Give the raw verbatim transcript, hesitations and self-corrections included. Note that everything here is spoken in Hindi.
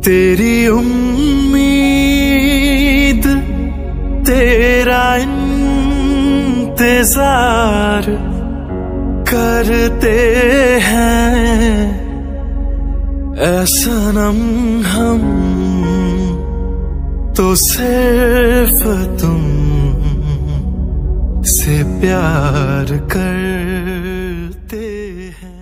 तेरी उम्मीद तेरा इंतजार करते हैं ऐ सनम हम तो सिर्फ तुम से प्यार करते हैं।